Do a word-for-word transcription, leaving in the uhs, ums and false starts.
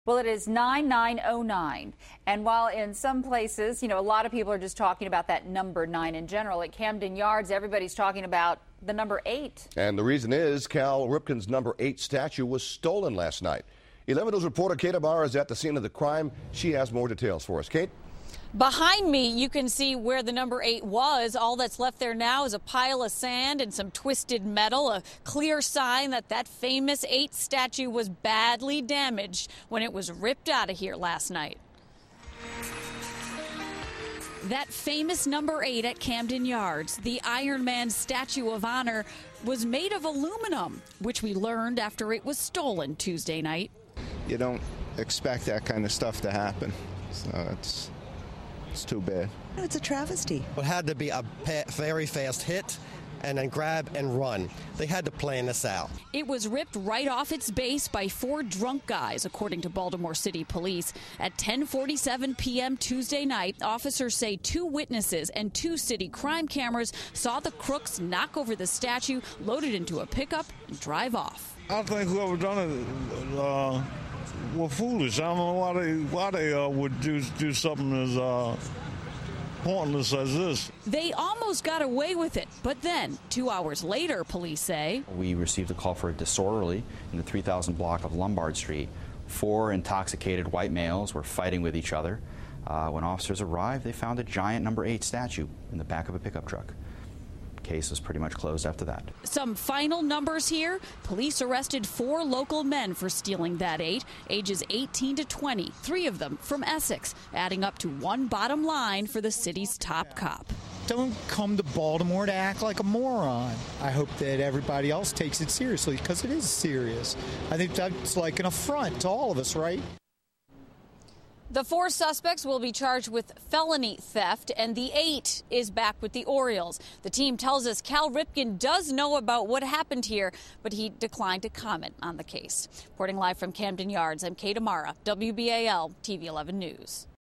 Well, it is nine nine oh nine, and while in some places, you know, a lot of people are just talking about that number nine in general, at Camden Yards, everybody's talking about the number eight. And the reason is Cal Ripken's number eight statue was stolen last night. eleven News reporter Kate Amara is at the scene of the crime. She has more details for us. Kate? Behind me, you can see where the number eight was. All that's left there now is a pile of sand and some twisted metal, a clear sign that that famous eight statue was badly damaged when it was ripped out of here last night. That famous number eight at Camden Yards, the Iron Man statue of honor, was made of aluminum, which we learned after it was stolen Tuesday night. You don't expect that kind of stuff to happen, so it's... It's too bad. It's a travesty. It had to be a very fast hit and then grab and run. They had to plan this out. It was ripped right off its base by four drunk guys, according to Baltimore City Police. At ten forty-seven p m Tuesday night, officers say two witnesses and two city crime cameras saw the crooks knock over the statue, load it into a pickup, and drive off. I think whoever done it uh, were foolish. I don't know why they why they uh, would do do something as uh, pointless as this. They almost got away with it, but then two hours later, police say we received a call for a disorderly in the three thousand block of Lombard Street. Four intoxicated white males were fighting with each other. Uh, when officers arrived, they found a giant number eight statue in the back of a pickup truck. Case was pretty much closed after that. Some final numbers here. Police arrested four local men for stealing that eight, ages eighteen to twenty, three of them from Essex, adding up to one bottom line for the city's top cop. Don't come to Baltimore to act like a moron. I hope that everybody else takes it seriously, because it is serious. I think that's like an affront to all of us, right? The four suspects will be charged with felony theft, and the eight is back with the Orioles. The team tells us Cal Ripken does know about what happened here, but he declined to comment on the case. Reporting live from Camden Yards, I'm Kate Amara, W B A L T V eleven News.